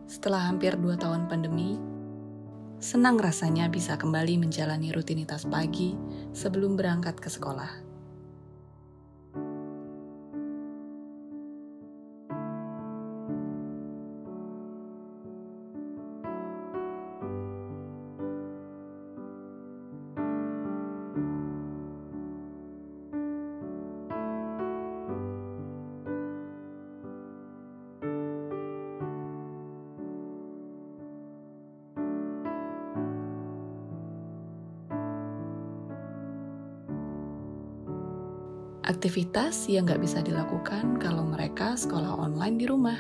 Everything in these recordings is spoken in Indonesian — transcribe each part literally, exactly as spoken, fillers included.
Setelah hampir dua tahun pandemi, senang rasanya bisa kembali menjalani rutinitas pagi sebelum berangkat ke sekolah. Aktivitas yang gak bisa dilakukan kalau mereka sekolah online di rumah.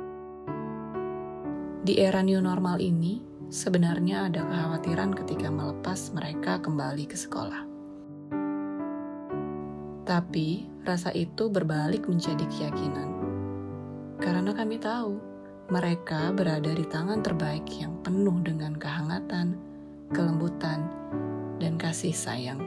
Di era new normal ini, sebenarnya ada kekhawatiran ketika melepas mereka kembali ke sekolah. Tapi, rasa itu berbalik menjadi keyakinan. Karena kami tahu, mereka berada di tangan terbaik yang penuh dengan kehangatan, kelembutan, dan kasih sayang.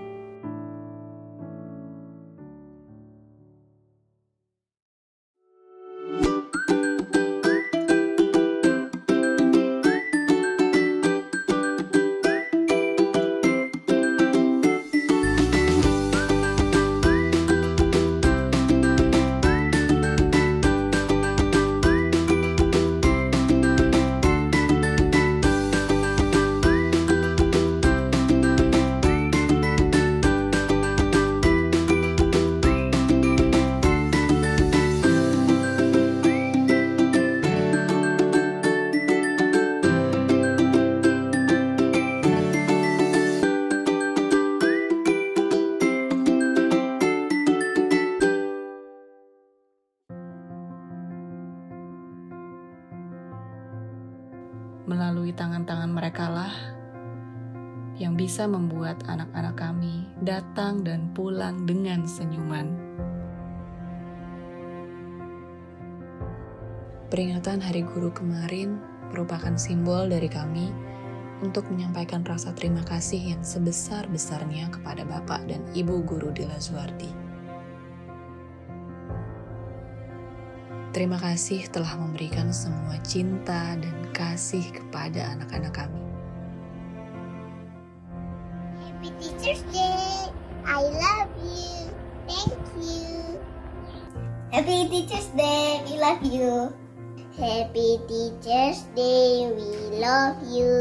Melalui tangan-tangan mereka lah yang bisa membuat anak-anak kami datang dan pulang dengan senyuman. Peringatan Hari Guru kemarin merupakan simbol dari kami untuk menyampaikan rasa terima kasih yang sebesar-besarnya kepada Bapak dan Ibu Guru Dila Zuardi. Terima kasih telah memberikan semua cinta dan kasih kepada anak-anak kami. Happy Teacher's Day! I love you! Thank you! Happy Teacher's Day! We love you! Happy Teacher's Day! We love you!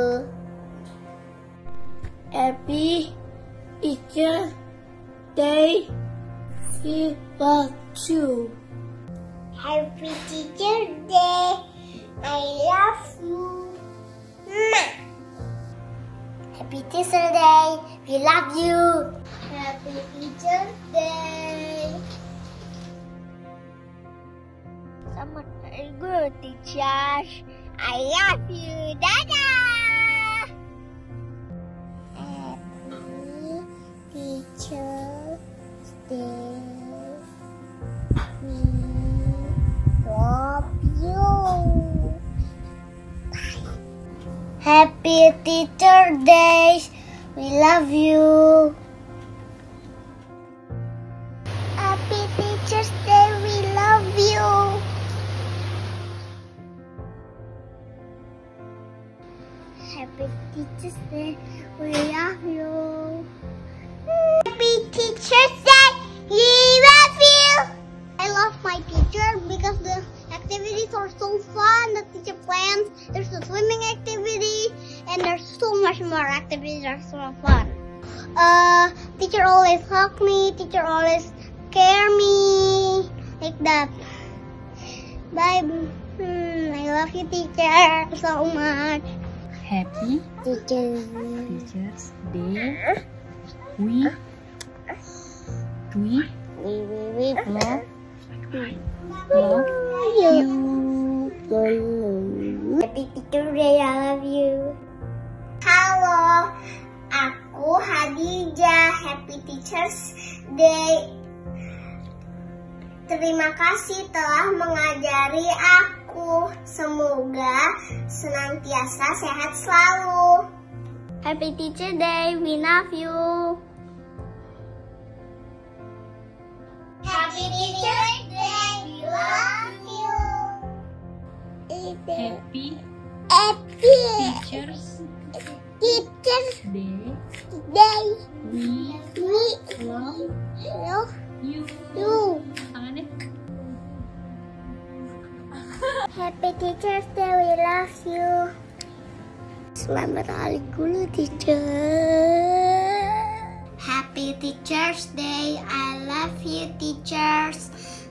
Happy Teacher's Day! We love you! Happy Teacher's Day! I love you! Happy Teacher's Day! We love you! Happy Teacher's Day! Selamat Hari Guru, teachers! I love you! Dadah! Happy Teacher's Day! Happy Teacher Days, we love you. Happy Teacher's Day, we love you. Happy Teacher's Day, we love you. Happy Teacher's Day, we love you. I love my teacher because the activities are so fun. The teacher plans. There's a swimming activity, and there's so much more activities that are so fun. Uh, teacher always hug me. Teacher always care me like that. Bye. Hmm, I love you, teacher, so much. Happy Teacher. Teacher's Day. We we We we we love love you. Happy Teacher Day, I love you. Halo, aku Hadijah. Happy Teacher's Day. Terima kasih telah mengajari aku. Semoga senantiasa sehat selalu. Happy Teacher Day, we love you. Happy Teacher's Day, we love you. Happy Happy Teachers Teachers Day. Day. We We love love you. you. Tangannya. Happy Teachers Day, we love you. Selamat Hari Guru, teacher. Happy Teachers Day, I love you, teachers.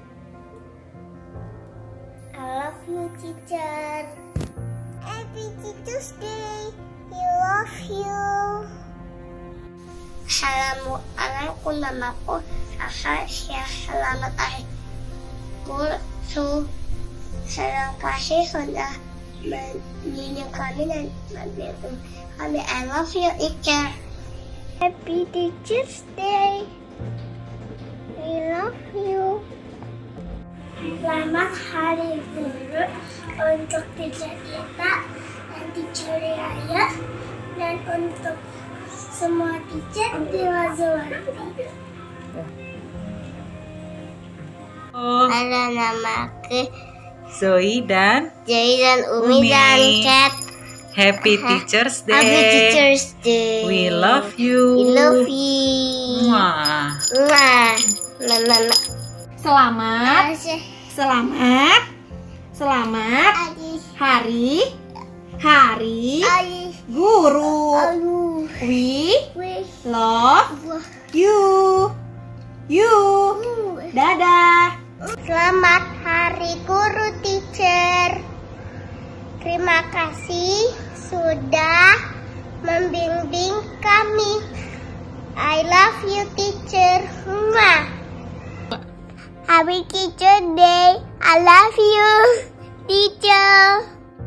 I love you, teacher. Happy Teachers Day, we love you. Assalamualaikum, namaku Sasha. Selamat Hari Guru. Terima kasih sudah mendidik kami dan membimbing kami. I love you, teacher. Happy Teachers Day. We love you. Selamat Hari Guru untuk teacher kita dan teacher Raya dan untuk semua teacher di Lazuardi. Oh, Ada namaku Zoe dan Jai dan Umi, Umi. dan Cat. Happy Teachers Day. Happy Teachers Day. We love you. We love you. Mwah. Mwah. Nah, nah, nah. Selamat, Asih. selamat, selamat Adi. hari, hari Adi. guru. Aduh. We Wih. love Wah. you, you. Dadah. Selamat Hari Guru, teacher. Terima kasih sudah membimbing kami. I love you, teacher. Mwah. Happy Teacher Day. I love you, teacher.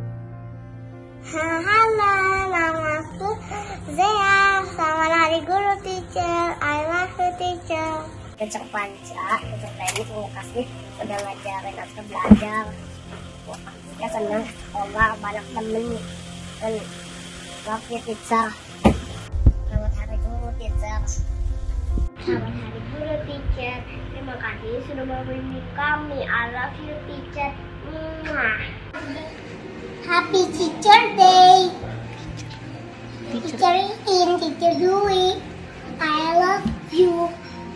Halo, namaku Zea. Selamat Hari Guru, teacher. I love you, teacher. Teacher Panca, teacher Penny, terima kasih sudah ngajarin aku belajar. Kita senang sekolah, banyak temen. Dan love you, teacher. Selamat Hari Guru, teacher. Selamat Hari Guru, teacher. Terima kasih sudah membimbing kami. I love you, teacher. Mwah. Happy Teacher Day. Teacher In, Teacher Dwi. I love you.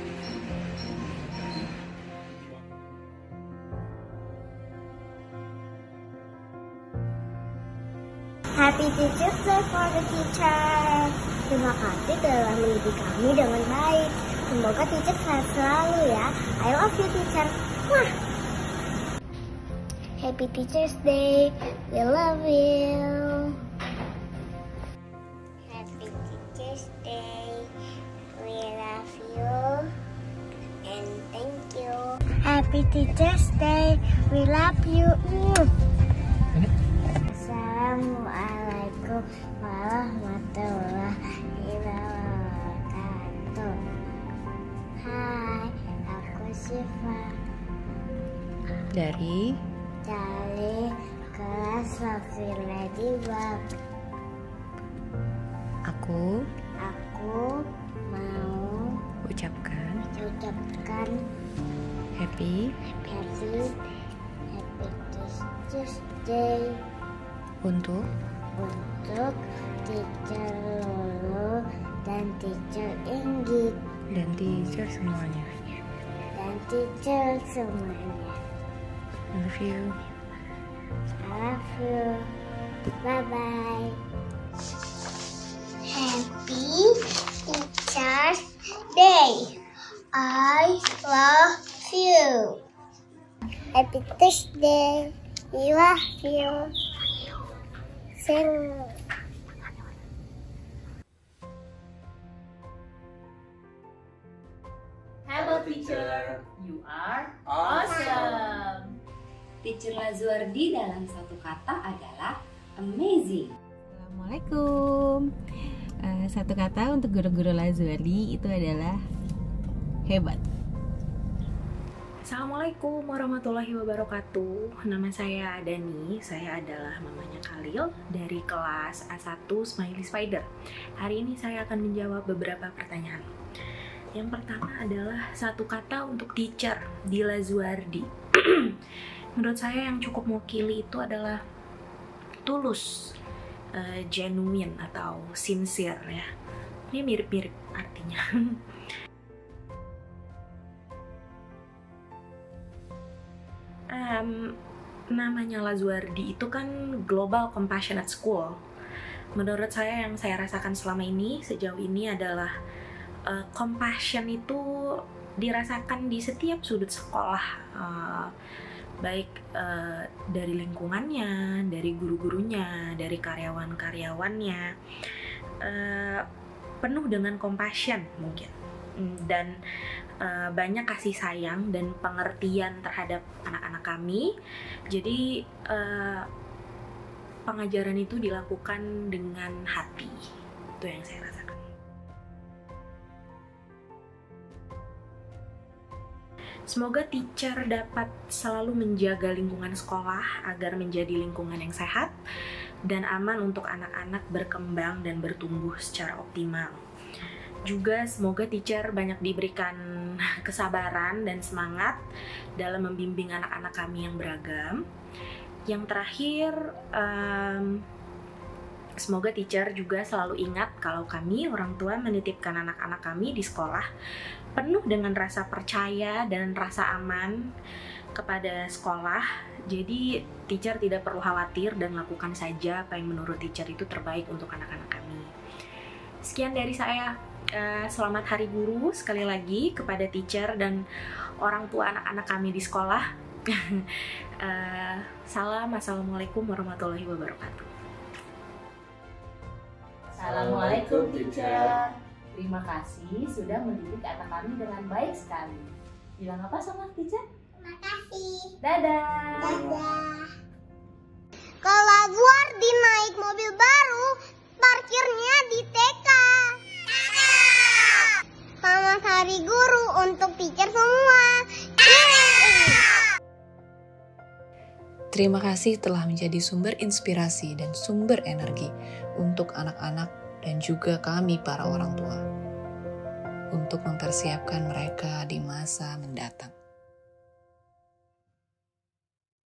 Happy Teacher's Day for the teacher. Terima kasih telah mendidik kami dengan baik. Semoga teacher sehat selalu ya. I love you, teacher. Wah. Happy Teacher's Day. We love you. Happy Teacher's Day. We love you. And thank you. Happy Teacher's Day. We love you. Assalamualaikum warahmatullahi wabarakatuh. Hai, aku Syifa Dari dari kelas Lafir Ladybug. aku Aku mau ucapkan ucapkan happy happy happy Teacher's Day untuk untuk teacher Lulu dan teacher Inggit dan teacher semuanya. dan teacher semuanya. I love you. I love you. Bye bye. Happy Teacher's Day. I love you. Happy Teacher's Day. We love you. Sing. Hello teacher, you are awesome. Teacher Lazuardi dalam satu kata adalah amazing. Assalamualaikum. Uh, satu kata untuk guru-guru Lazuardi itu adalah hebat. Assalamualaikum warahmatullahi wabarakatuh. Nama saya Dani, saya adalah mamanya Khalil dari kelas A satu Smiley Spider. Hari ini saya akan menjawab beberapa pertanyaan. Yang pertama adalah satu kata untuk teacher di Lazuardi. Menurut saya yang cukup mewakili itu adalah tulus, uh, genuine atau sincere ya. Ini mirip-mirip artinya. um, namanya Lazuardi itu kan Global Compassionate School. Menurut saya yang saya rasakan selama ini sejauh ini adalah uh, compassion itu dirasakan di setiap sudut sekolah, uh, baik uh, dari lingkungannya, dari guru-gurunya, dari karyawan-karyawannya, uh, penuh dengan compassion mungkin, dan uh, banyak kasih sayang dan pengertian terhadap anak-anak kami. Jadi uh, pengajaran itu dilakukan dengan hati, itu yang saya rasakan. Semoga teacher dapat selalu menjaga lingkungan sekolah agar menjadi lingkungan yang sehat dan aman untuk anak-anak berkembang dan bertumbuh secara optimal. Juga semoga teacher banyak diberikan kesabaran dan semangat dalam membimbing anak-anak kami yang beragam. Yang terakhir, um, semoga teacher juga selalu ingat kalau kami orang tua menitipkan anak-anak kami di sekolah penuh dengan rasa percaya dan rasa aman kepada sekolah. Jadi teacher tidak perlu khawatir dan lakukan saja apa yang menurut teacher itu terbaik untuk anak-anak kami. Sekian dari saya. Uh, selamat Hari Guru sekali lagi kepada teacher dan orang tua anak-anak kami di sekolah. uh, Salam, assalamualaikum warahmatullahi wabarakatuh. Assalamualaikum teacher. Terima kasih sudah mendidik anak kami dengan baik sekali. Bilang apa sama teacher? Terima kasih. Dadah. Dadah. Kalau Lazuardi naik mobil baru, parkirnya di T K. Selamat Hari Guru untuk teacher semua. Terima kasih telah menjadi sumber inspirasi dan sumber energi untuk anak-anak dan juga kami para orang tua untuk mempersiapkan mereka di masa mendatang.